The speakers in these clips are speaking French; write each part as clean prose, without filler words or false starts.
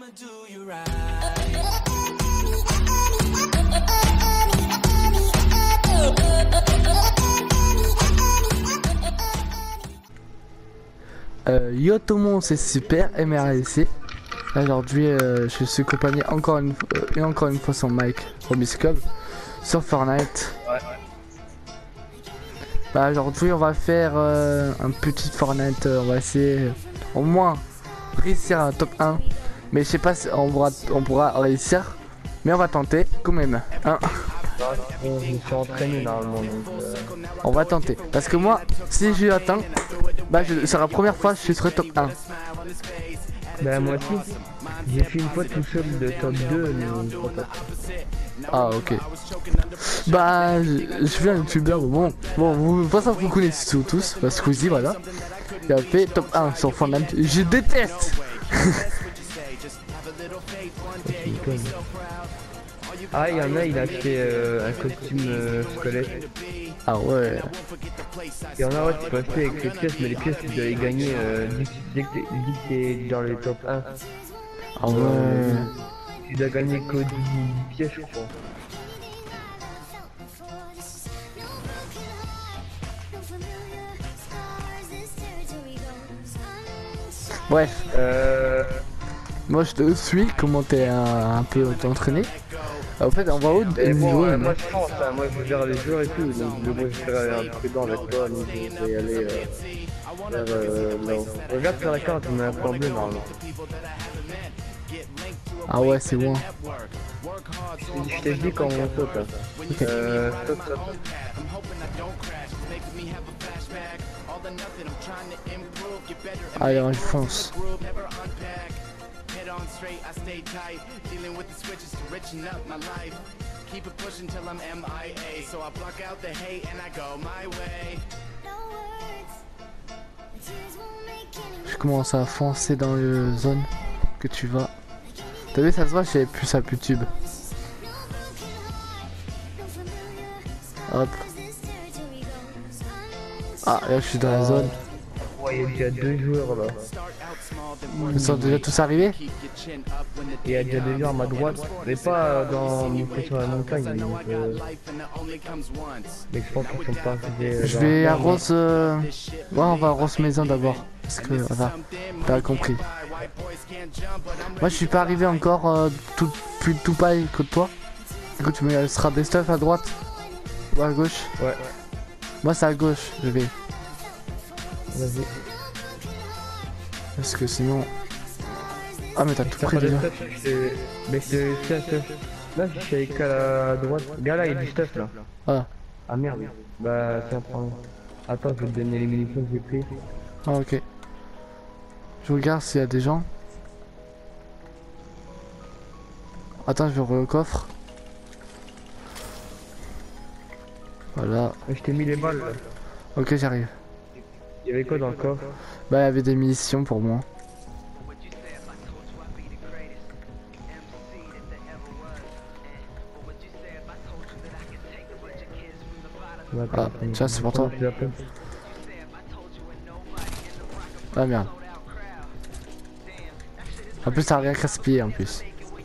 Yo tout le monde, c'est super MRADC. Aujourd'hui je suis accompagné encore une fois sur Mike Robiscob sur Fortnite. Ouais. Bah aujourd'hui on va faire un petit Fortnite, on va essayer au moins réussir à un top 1. Mais je sais pas si on pourra réussir, mais on va tenter quand même. Hein. Je me suis entraîné normalement donc On va tenter. Parce que moi, si je l'atteins, bah ce sera la première fois que je serai top 1. bah moi aussi. J'ai fait une fois tout seul de top 2 mais Ah ok. Bah je suis un youtubeur, bon, vous pensez que vous connaissez tous, parce que Squeezie voilà. Il a fait top 1 sur Fortnite. Je déteste. Ah il y en a, il a acheté un costume squelette. Ah ouais. Il y en a ouais, tu peux acheter avec les pièces, mais les pièces tu dois les gagner dès que t'es dans les top 1. Ah ouais. Tu dois gagner que 10 pièces je crois. Bref. Moi je te suis, comment t'es un peu entraîné. En fait on va où bon, moi je pense, hein, moi je gère les joueurs et tout, donc moi je vais aller un peu dans la toi, donc je vais aller vers là-haut. Regarde sur la carte, on a un plan bleu normalement. Ah ouais c'est loin. Je t'ai dit quand on saute là. Okay. Saute. Allez on fonce. Je commence à foncer dans la zone que tu vas. T'as vu ça se voit, j'avais plus sa putube. Hop. Ah là je suis dans la zone. Ouais, il y a déjà 2 joueurs là. Ils sont déjà tous arrivés? Il y a déjà des joueurs à ma droite, mais pas dans sur la montagne. Donc, mais je pense qu'ils sont pas arrivés. Je vais à Rose. Ouais, on va à Rose Maison d'abord. Parce que voilà, t'as compris. Moi je suis pas arrivé encore tout pareil que toi. Écoute, tu me laisseras des stuff à droite ou à gauche. Ouais. Moi c'est à gauche, je vais. Vas-y. Parce que sinon. Ah mais t'as tout pris pas de déjà. stuff, mais c'est là je suis avec à la droite. Regarde là, il y a du stuff là. Ah. Ah merde. Bah tiens, prends. Attends, je vais te donner les munitions que j'ai pris. Ah ok. Je regarde s'il y a des gens. Attends, je vais ouvrir le coffre. Voilà. Je t'ai mis les balles là. Ok, j'arrive. Il y avait quoi dans le coffre? Bah, il y avait des munitions pour moi. Ah, tiens, c'est pour toi. Ah merde. En plus, ça a rien gaspillé en plus.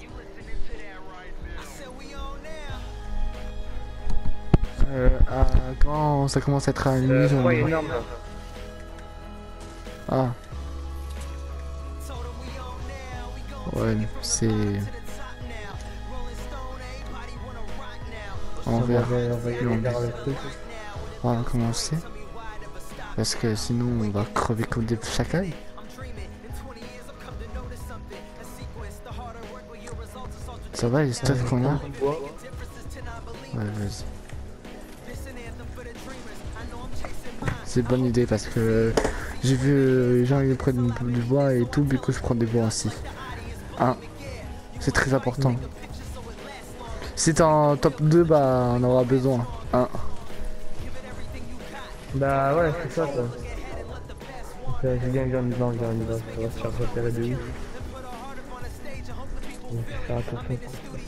Quand ça commence à être à une munition. Ouais, énorme là. Ah. Ouais, c'est... On va commencer. Parce que sinon on va crever comme des chacals. Ça va les stuff qu'on a? Ouais, vas-y. C'est une bonne idée parce que j'ai vu les gens ils prennent du bois et tout, du coup je prends des bois aussi. Hein, c'est très important. Si t'es en top 2, bah on aura besoin. Hein. Bah ouais, c'est ça quoi. Viens dedans, ça va se faire repérer de ouf. Donc faire attention.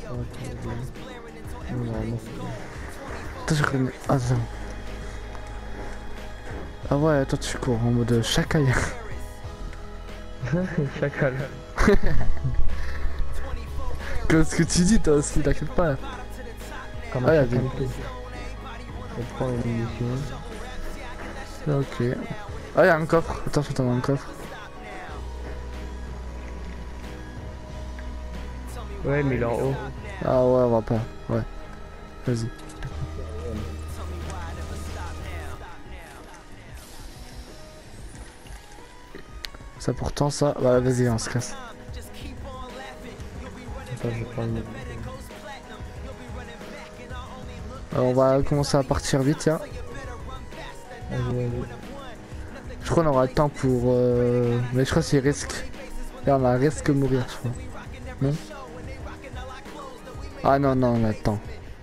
Attends, je connais... Attends. Ah ouais, toi tu cours en mode chacal. Chacal. Que ce que tu dis toi aussi, t'inquiète pas. Comme Ah, à y'a chaque des... invité. On prend une munition. Ok. Ah, y'a un coffre. Attends, je t'en un coffre. Ouais, mais il est en haut. Ah ouais, on va pas. Ouais. Vas-y. Ça pourtant ça. Bah vas-y, on se casse. Attends, je prends une. On va commencer à partir vite, tiens. Vas-y. Je crois qu'on aura le temps pour... Mais je crois que c'est risque. Là, on a risque de mourir, je crois. Non? Ah non, non, on a le temps.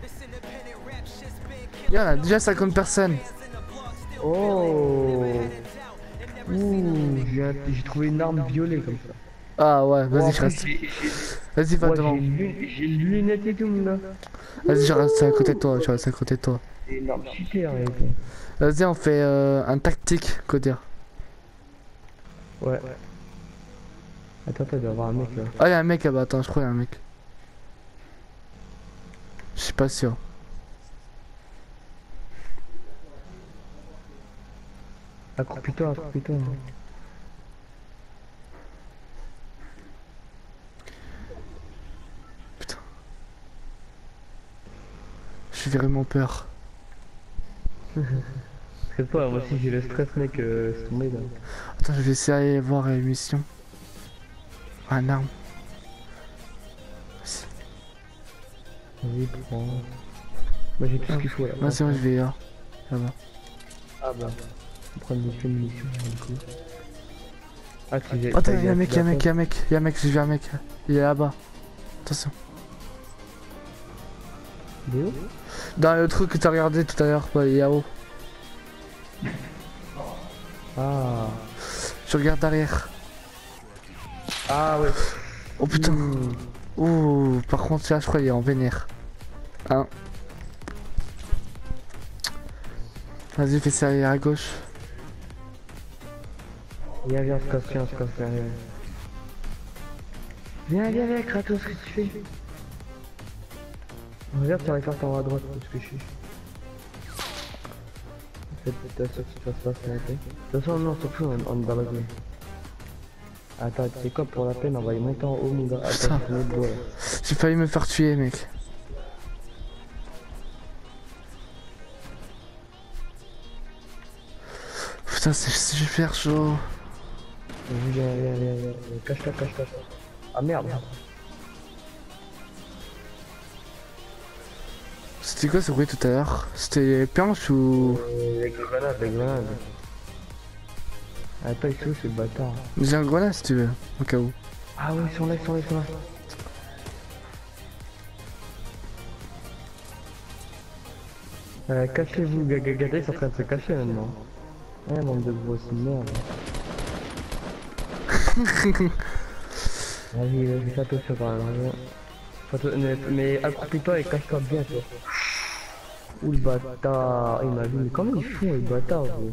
Il y en a déjà 50 personnes. Oh. Ouh, j'ai trouvé une arme violet comme ça. Ah ouais, Oh, vas-y, en je plus, reste. Vas-y, va ouais, devant. j'ai une lunette et tout, mon gars. Vas-y, je reste à côté de toi, je reste à côté de toi. C'est une arme super, mec. Vas-y, on fait un tactique, Codir. Ouais. Attends, il doit y avoir un mec là. Ah, y'a un mec là-bas, attends, je crois qu'il y a un mec. Je suis pas sûr. Accroupis-toi, accroupis-toi. Putain. J'ai vraiment peur. C'est pas, moi aussi j'ai le stress, mec, c'est tombé là. Attends, je vais essayer d'aller voir l'émission. Un arme. Vas-y, prends. Moi j'ai tout ce qu'il faut là. Vas-y, moi je vais là. Là-bas. Ah bah. On prend une munition du coup. Ah, si j'ai. Attends, y'a un mec, y'a un mec, y'a un mec, y'a un mec, j'ai vu un mec. Il est là-bas. Attention. Il est où? Dans le truc que t'as regardé tout à l'heure, ouais, il est là-haut. Ah. Je regarde derrière. Ah ouais. Oh putain. Ouh, par contre, là, je crois qu'il est en vénère. Hein. Vas-y, fais ça à gauche. Viens, viens, on se casse, viens, Kratos, qu'est-ce que tu fais? Regarde sur la carte en haut à droite, ce que je suis. Peut-être sûr que tu fasses pas ça, ok? De toute façon, non, surtout, on est dans la zone. Attends, tu sais quoi, pour la peine, on va y monter en haut, mon gars. Attends, je vais mettre là. J'ai failli me faire tuer, mec. Putain, c'est super chaud. Viens. Cache-toi. Ah merde. C'était quoi ce bruit tout à l'heure? C'était les planches ou... Les grenades. Attends, il est où ce bâtard? J'ai un grenade si tu veux, au cas où. Ah ouais, ils sont là. Cachez-vous, Gagata, ils sont en train de se cacher maintenant. Ouais, bande de grosses merde. Vas-y, fais attention quand même. Mais accroupis-toi et cache-toi bien, toi. Ouh le bâtard, il m'a vu, mais comment ils font les bâtards, gros?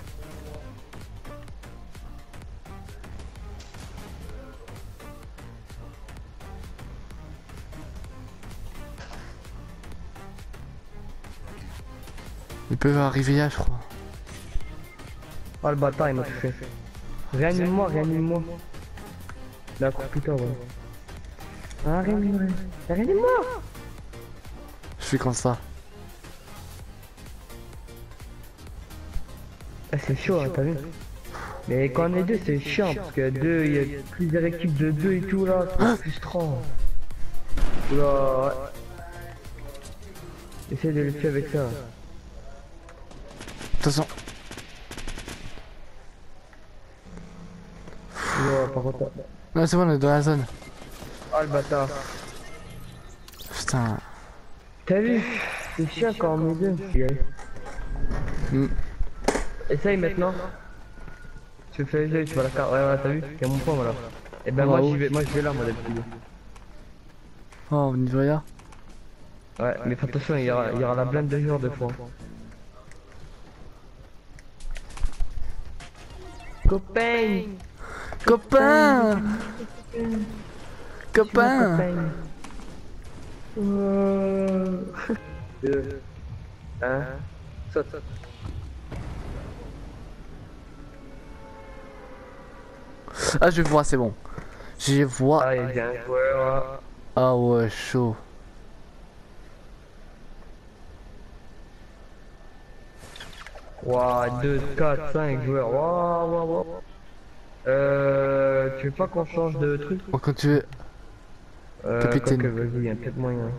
Ils peuvent arriver là, je crois. Oh le bâtard, il m'a tout fait. Réanime-moi. Là, accroupis-toi, ouais. Ah, réanime-moi. Je fais comme ça. Ah, c'est chaud, hein, t'as vu? Mais quand on est deux, c'est chiant, parce que deux, il y a plusieurs équipes de deux et tout, là, c'est frustrant. Oula, ouais. Essaye de le tuer avec ça. Attention. Oula, par contre... Non, c'est bon, on est dans la zone. Oh le bâtard. Putain. T'as vu? C'est chiant quand on est deux. Essaye maintenant. Tu fais essayer, tu vas la faire. Ouais, t'as vu? Il y a mon point, voilà. Et ben moi, je vais là, moi, d'habitude. Oh, on y va là. Ouais, mais fais attention, il y aura la blinde de joueurs de fois. Copain. 2, 1, saute. Ah, je vois, c'est bon. Je vois. Ah, il y a un joueur. Ah ouais, chaud. Waouh, 2, 4, 5 joueurs. Waouh, waouh, waouh. Tu veux pas qu'on change de truc? Bon, quand tu veux, Quoique, capitaine. vas-y, il y a peut-être moyen.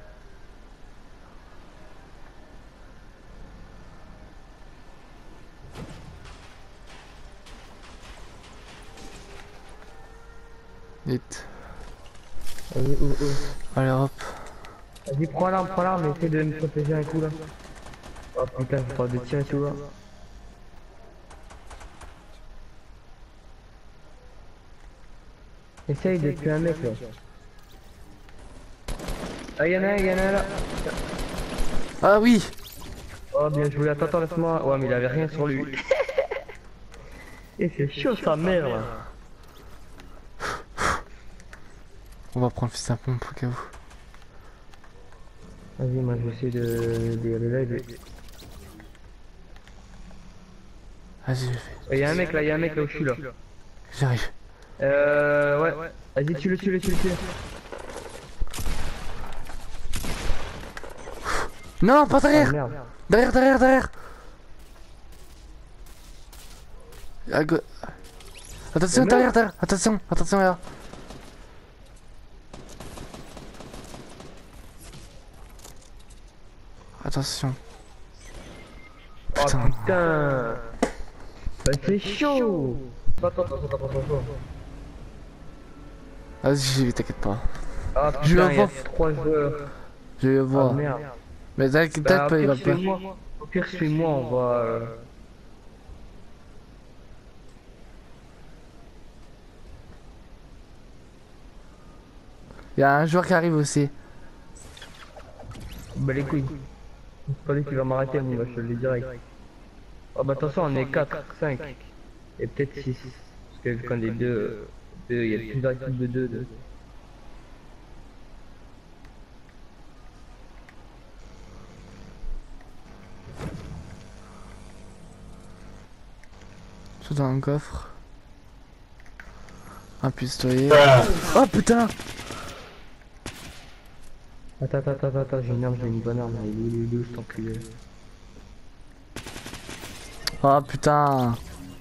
Vite. Vas-y, Allez, hop. Vas-y, prends l'arme, essaie de me protéger un coup là. Oh putain, je crois de tirer et tout là. Essaye de tuer un mec là. Ah, y'en a un là. Ah oui. Oh, bien joué, attends, laisse-moi. Ouais, mais il avait rien sur lui. Et c'est chaud sa mère là. On va prendre le fils à pompe au cas où. Vas-y, moi je vais essayer d'y aller là. Vas-y, je fais. Y'a un mec là où je suis là. J'arrive. Ouais. Vas-y, tue-le. Non, pas Ah derrière. merde. Derrière. À go- Attention, Mais derrière. Attention là. Attention. Oh Putain. putain. Bah c'est chaud. Attends. Vas-y, j'y vais, t'inquiète pas. Ah Je putain, le il y a vois. 3 joueurs. Je le Ah vois. merde. Mais t'inquiète Bah, pas, il va pas. au pire, suis-moi, on va. Il y a un joueur qui arrive aussi. Bah les couilles. C'est pas lui qui va m'arrêter, moi, je te le dis direct. Ah bah attention, on est 4, 5. Et peut-être 6. Parce que vu qu'on est 2, il y a plusieurs équipes de 2. Je suis dans un coffre. Un pistolet. Oh putain! Attends, j'ai une bonne arme. Il est cet enculé. Oh putain!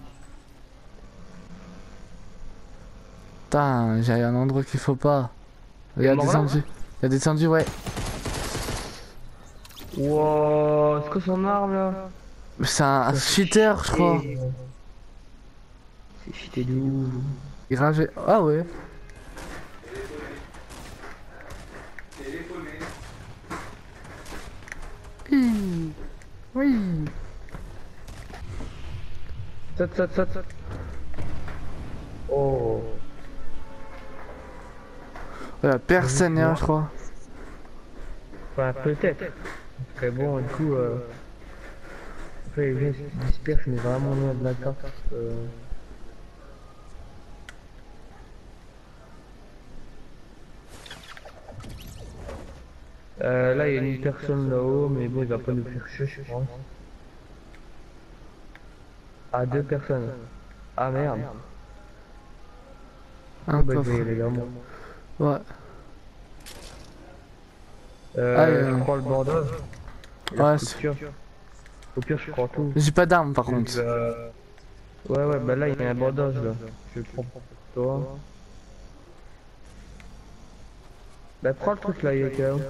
Putain, j'ai un endroit qu'il faut pas. Il a descendu. Il a descendu, ouais. Wow, c'est quoi son arme là? C'est un cheater, je crois. C'est cheaté de ouf. Il rangeait. Ah ouais. Oui. Saute. Oh. Ouais, personne là, je crois. Enfin, peut-être. Très bon, du coup, après, les gens se dispersent, mais vraiment loin de la carte. Là, il y a une personne là-haut, mais bon, il va pas nous faire chier, je pense. Ah, 2 personnes. Ah, merde. Un Bah, je coffre. vais y aller là, moi. Ouais. Je prends le bandage. Ouais, Au pire, je prends tout. j'ai pas d'arme par contre. Ouais, bah là, il y a un bandage là. Je le prends pour toi. Bah, prends le truc là, il est KO.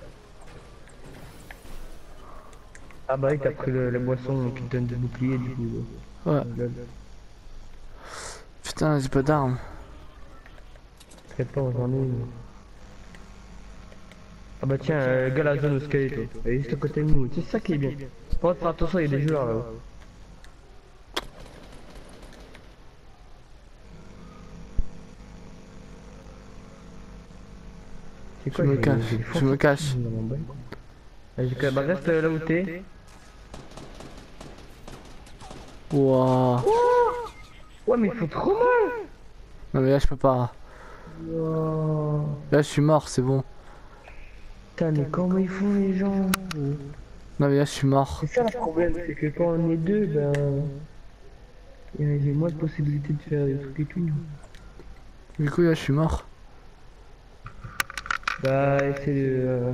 Ah, bah, oui, t'as pris la boisson qui te donne des boucliers du coup. Ouais. Putain, j'ai pas d'arme. T'inquiète pas, j'en ai une. Ah, bah, tiens, le gars, la zone au squelette, elle est juste à côté de nous. C'est ça qui est bien. Par contre, attention, il y a des joueurs là. Je me cache. Bah reste là où t'es. Wouah. Ouais mais il faut trop mal. Non mais là je peux pas. Wow. Là je suis mort, c'est bon. Putain, mais comment ils font les gens? Non mais là je suis mort. C'est ça le problème, c'est que quand on est deux, ben, j'ai moins de possibilités de faire des trucs et tout. Du coup là je suis mort. Bah, essayer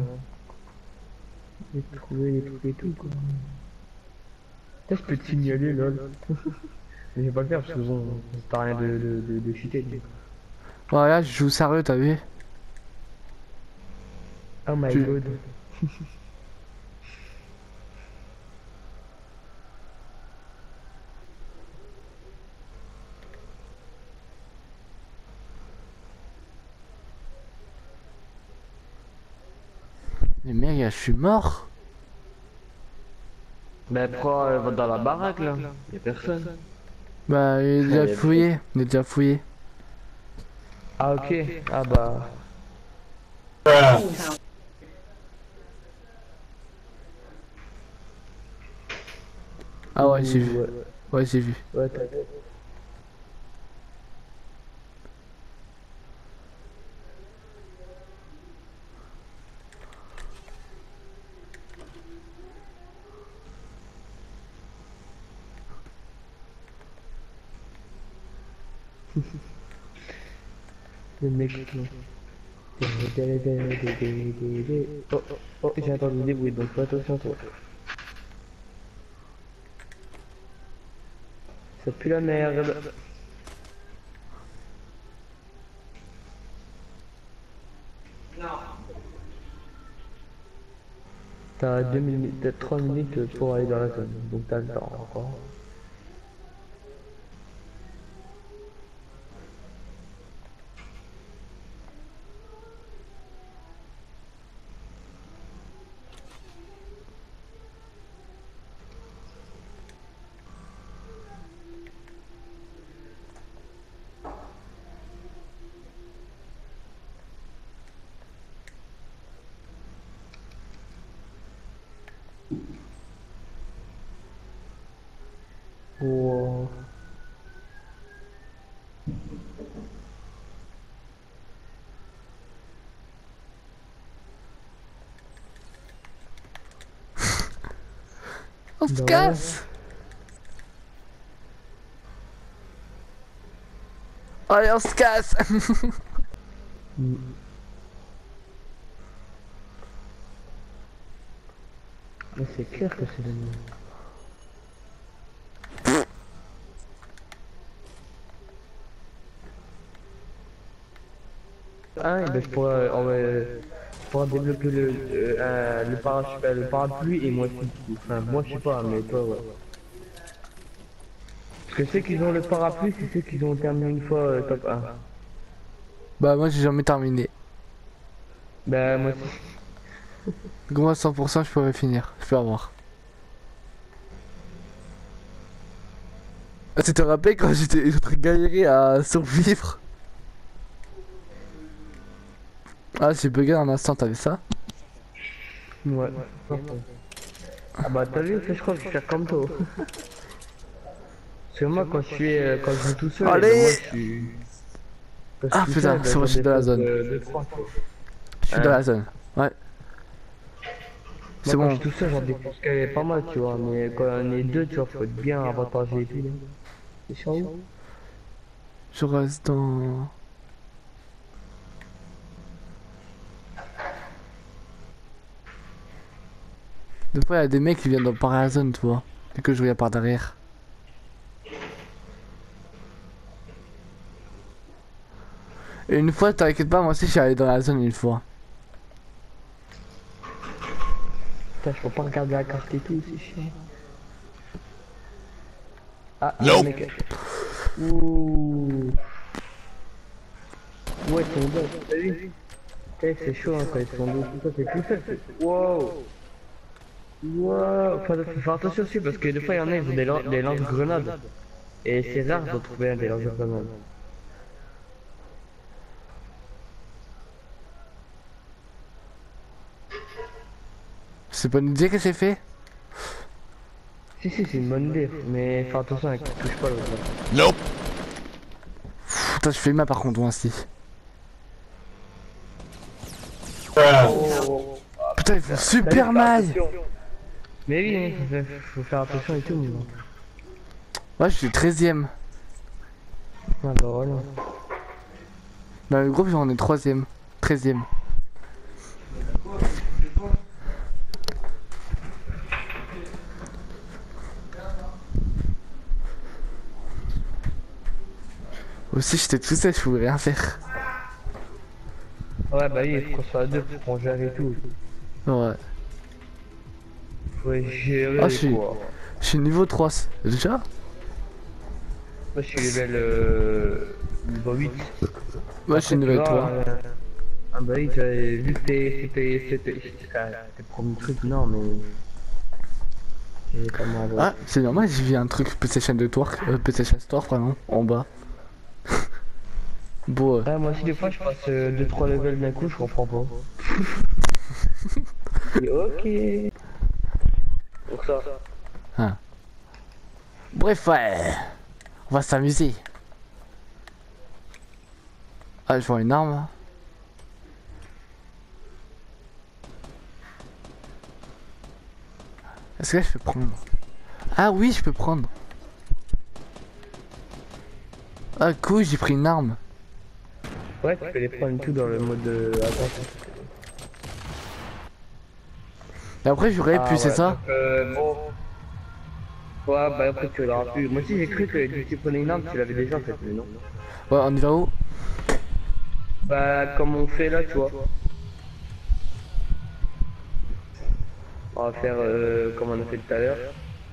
de trouver des trucs et tout, quoi. Là, je peux te signaler, lol. Mais je vais pas le faire parce que bon, t'as rien de cheaté. Donc. Voilà, je joue sérieux, t'as vu? Oh my Tu- god. Mais mec, là, je suis mort. Bah, pourquoi va dans la baraque là? Y'a personne. Bah, il est déjà fouillé. Il est déjà fouillé. Ah, ok. Ah, bah. Ah ouais, j'ai vu. Ouais, Ouais, j'ai vu. ouais, t'as vu. Le mec. Là. Oh, oh, j'ai entendu des bruits, donc fais attention toi. Ça pue la merde. T'as 2 minutes, t'as 3 minutes pour aller dans la zone, donc t'as le temps encore. Wow. On se Bah casse. Allez, on se casse. Mm. Mais c'est clair que c'est le mieux. Ah, et ben je pourrais, je pourrais développer le parapluie et moi aussi. Enfin, moi je sais pas, mais toi, ouais. Parce que ceux qui ont le parapluie, c'est ceux qui ont terminé une fois top 1. Bah, moi j'ai jamais terminé. Bah, moi aussi. Gros, à 100%, je pourrais finir. Je peux avoir. Ah, tu te rappelles quand j'étais en train de galérer à survivre? Ah, j'ai bugué un instant, t'avais ça? Ouais. Ah bah t'as vu, je crois que je suis faire comme toi. Parce que moi quand je joue tout seul, eh ben, moi Allez! je suis. Quand Ah je suis tout putain, seul, c'est bon, je suis dans la zone. de 3, Je suis dans la zone. Ouais. C'est moi quand je bon. suis tout seul, j'en défonce quand même pas mal, tu vois. Mais quand on est deux, tu vois, faut être bien avantagé et tout. Là. C'est sur où? Je reste dans... Des fois, il y a des mecs qui viennent dans par la zone, tu vois. Et que je regarde par derrière. Et une fois, t'inquiète pas, moi aussi, je suis allé dans la zone une fois. Putain, je peux pas regarder la carte et tout, c'est chiant. Ah, Nope. mec. Ouh. Ouais, ils sont deux, t'as vu? Putain, c'est chaud hein, quand ils sont deux, tout ça, c'est tout seul. Wow. Wow. Faut faire attention aussi parce que des fois, il y en a, ils ont des lance-grenades. Et c'est rare de trouver un des lance-grenades. C'est pas une idée que j'ai fait? Si, c'est une bonne idée, mais fais attention avec touche pas l'autre. Nope. Putain, je fais ma par contre, moi aussi. Oh. Putain, il fait super mal. Mais oui, faut faire attention et tout. Mais bon. Ouais, je suis 13ème. Ah bah voilà. Dans le groupe, j'en ai 3ème. 13ème. Aussi, j'étais tout seul, je pouvais rien faire. Ouais, bah oui, il faut qu'on soit à deux pour qu'on gère et tout. Ouais. Faut gérer Ah, je quoi. suis niveau 3. Déjà? Moi, je suis niveau 8. Moi, je suis niveau 3. Ah bah oui, tu vois, vu que c'était premier truc, non, mais... Pas mal, ouais. Ah, c'est normal, j'ai vu un truc PlayStation 2 Store, PlayStation Store, pardon, en bas. Bon. Ouais, moi aussi, des fois, je passe 2-3 levels d'un coup, je comprends pas. Et ok. Pour ça. Ah. Bref, ouais. On va s'amuser. Ah, je vois une arme. Est-ce que je peux prendre? Ah oui, je peux prendre. Ah cool, j'ai pris une arme. Ouais, tu peux les prendre tout dans le mode attente. Et après j'aurais pu, c'est ça? Bon. Ouais, bah après tu l'auras plus. Moi aussi j'ai cru que tu prenais une arme, tu l'avais déjà en fait, mais non. Ouais, on y va où? Bah comme on fait là, tu vois. On va faire comme on a fait tout à l'heure.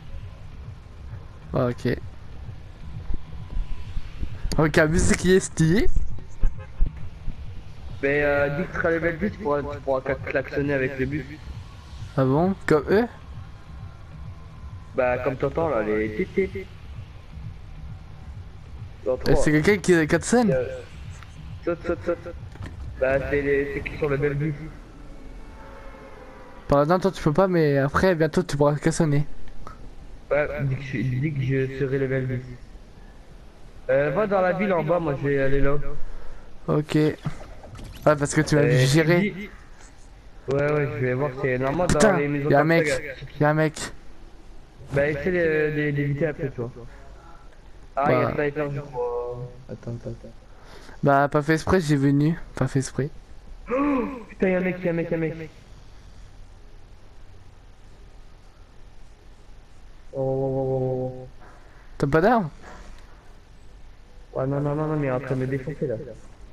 Ah, ok. Ok, la musique qui est stylée. Mais dès que tu seras level 10, tu pourras klaxonner avec le bus. Ah bon? Comme eux? Bah comme t'entends là, les tétés. C'est quelqu'un qui a 4 scènes? Saute, saute, saute. Bah c'est qui sont level 10. Par exemple, toi tu peux pas, mais après, bientôt tu pourras cassonner. Ouais, dès que je serai level 10. Va dans la ville en bas, moi je vais aller là. Ok. Ouais, parce que tu m'as vu gérer. Ouais, ouais, je vais voir, c'est normalement dans Putain, les maisons. y'a un mec, y'a un mec. Bah essaie d'éviter après, tu vois. Ah, Bah. y'a un sniper, je crois. Attends. Bah, pas fait exprès, j'ai venu. Pas fait exprès. Oh, putain, y'a un mec. Oh. T'as pas d'arme? Ouais, non, mais il est en train de me défoncer là.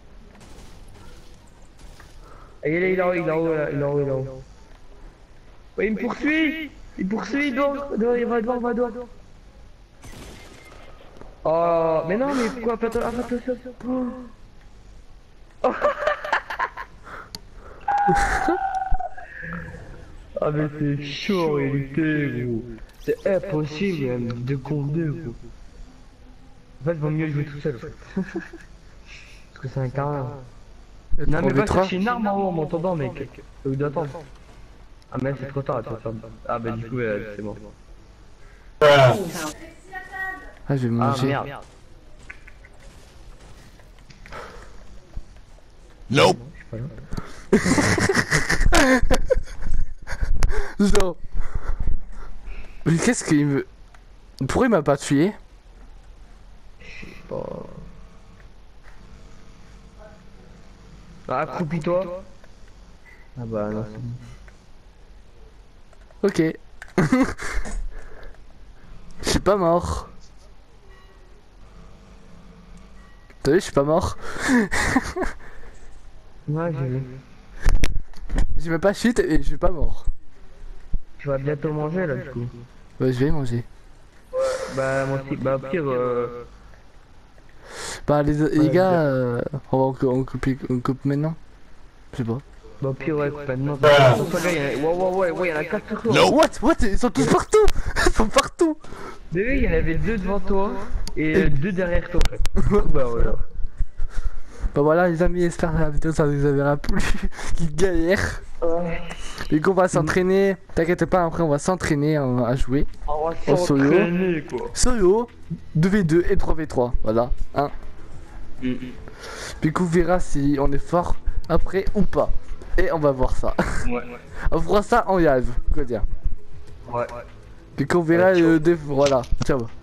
Ah, il est là, il est en haut, là, il est en haut. Ouais, il me poursuit! Il va dehors. Oh, mais non, mais pourquoi? Attention. Oh. Ah, mais c'est chaud en réalité, gros. C'est impossible, même, 2 contre 2, gros. En fait, vaut mieux jouer tout seul. Parce que c'est un carré. Non, mais va chercher une arme en haut en m'entendant, mec. Faut d'attendre. Ah, mais c'est trop tard, Ah, bah, du coup, c'est bon. Ah, je vais manger. Ah, merde. Nope. Genre. Mais qu'est-ce qu'il me... Pourquoi il m'a pas tué? Ah, accroupis-toi. Ah bah non, c'est bon. Ok. Je suis pas mort. T'as vu, je suis pas mort. Ouais, j'ai vu. J'ai même pas chute et je suis pas mort. Tu vas bientôt manger là, du coup. Ouais, je vais manger. Bah, moi aussi. Bah, au pire, Bah, les gars, on coupe maintenant. Je sais pas. Bah, au pire, ouais, complètement. Ouais, il y en a 4 sur toi. No. What? Ils sont tous partout. Ils sont partout. Mais oui, il y en avait 2 devant toi et 2 derrière toi. Bah, voilà. Bah voilà les amis, j'espère que la vidéo ça vous avait plu. Qui galère. Ouais. Et qu'on va s'entraîner. T'inquiète pas, après on va s'entraîner à jouer. On va En solo. s'entraîner, quoi. Solo, 2v2 et 3v3. Voilà. Hein. Puis qu'on verra si on est fort après ou pas. Et on va voir ça. Ouais. On fera ça en live, quoi dire. Ouais. Puis qu'on verra ciao. voilà, ciao.